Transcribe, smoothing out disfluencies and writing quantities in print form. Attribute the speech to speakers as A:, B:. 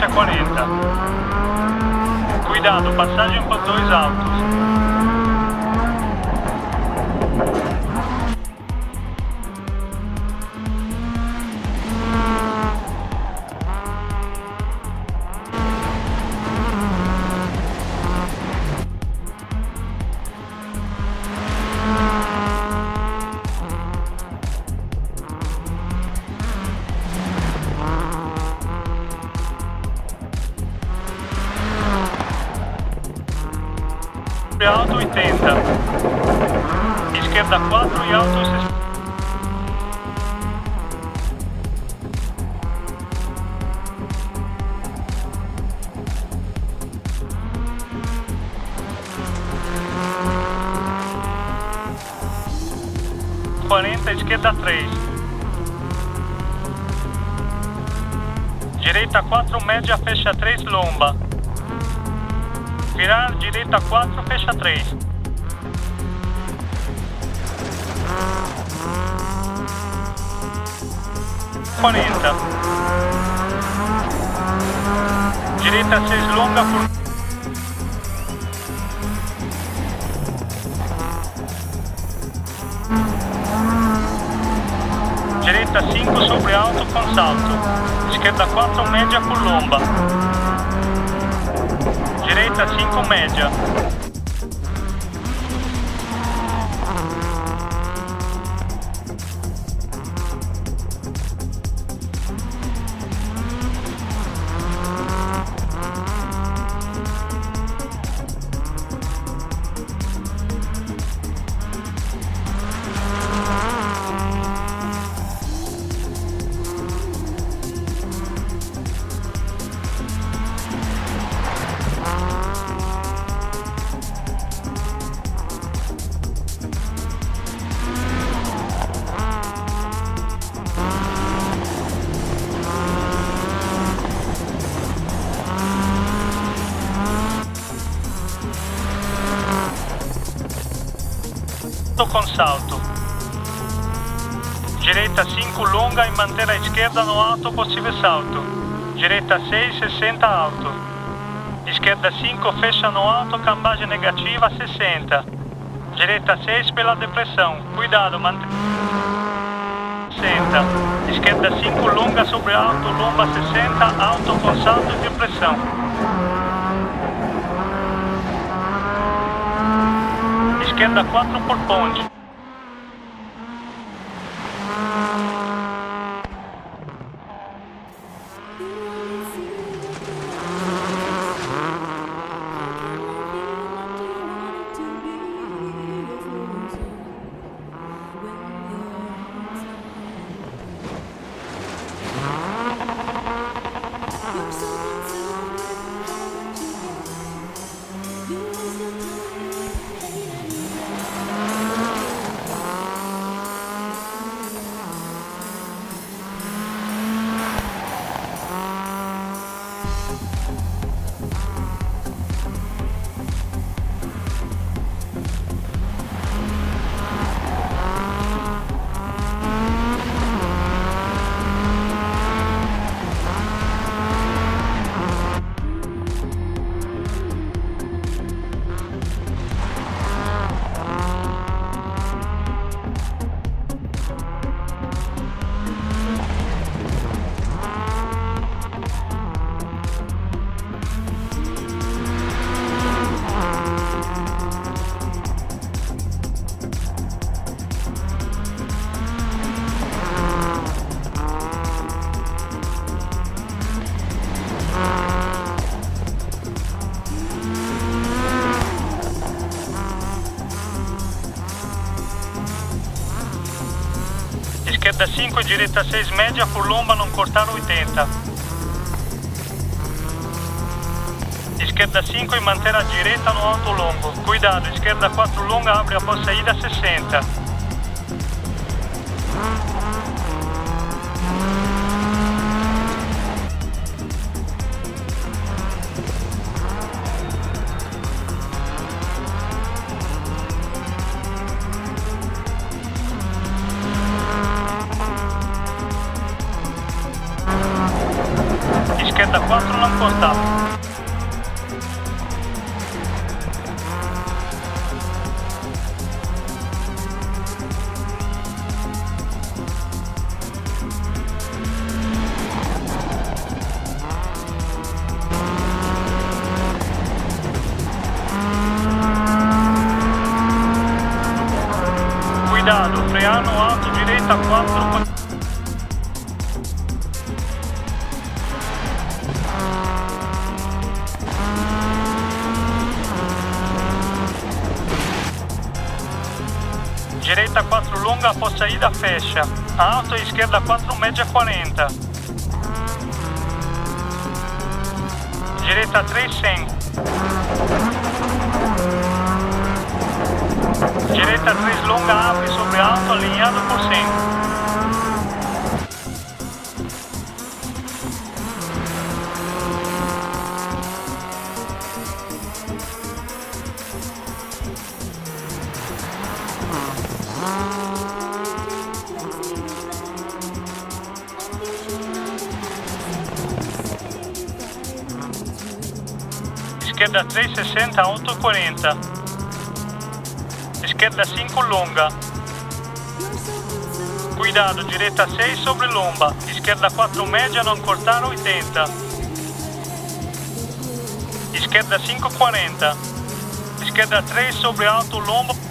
A: fecha 40. Cuidado, passagem por dois altos. Alto 80. Esquerda 4 e alto 60. Esquerda 3. Direita 4, média, fecha 3, lomba. Virar, direita 4, fecha 3. Direita 6, longa por... Direita 5 sobre alto com salto. Esquerda 4, média por lomba. Direita 5, média. Com salto. Direita 5, longa e manter a esquerda no alto possível salto. Direita 6, 60 alto. Esquerda 5, fecha no alto, cambagem negativa 60. Direita 6 pela depressão. Cuidado, mantém 60. Esquerda 5, longa sobre alto, lomba 60, alto com salto e depressão. Esquerda 4 por ponte. Esquerda 5, direita 6, média por lomba, não cortar 80. Esquerda 5 e manter a direita no alto longo. Cuidado, esquerda 4 longa, abre após saída 60. Esquerda 4 non cortato. Cuidado, freano alto, direita 4. Direita 4 longa após saída fecha. Alto e esquerda 4 média 40. Direita 3 100. Direita 3 longa abre sobre alto alinhado por 100. Esquerda 3 60 alto 40. Esquerda 5 longa. Cuidado, direita 6 sobre lomba. Esquerda 4 média, não cortar 80. Esquerda 5 40. Esquerda 3 sobre alto lomba.